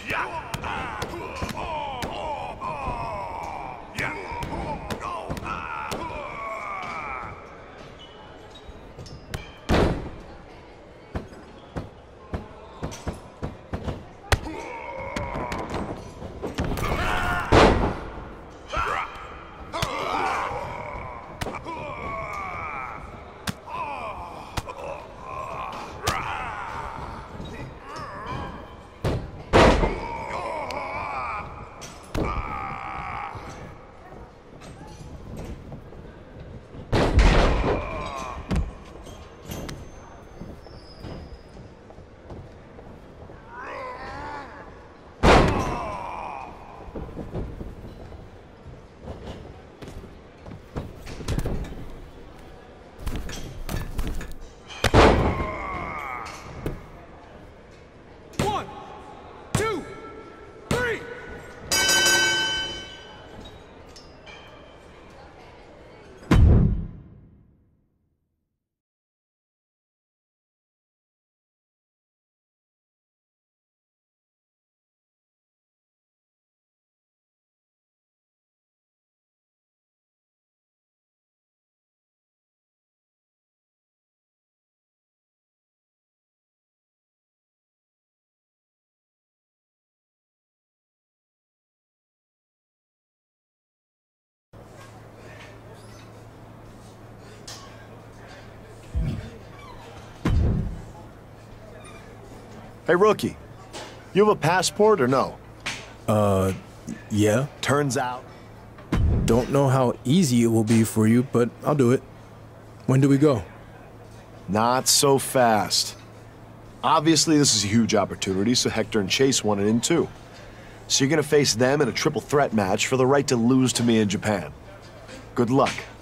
Hey, rookie. You have a passport or no? Yeah. Turns out. Don't know how easy it will be for you, but I'll do it. When do we go? Not so fast. Obviously, this is a huge opportunity, so Hector and Chase want it in too. So you're gonna face them in a triple threat match for the right to lose to me in Japan. Good luck.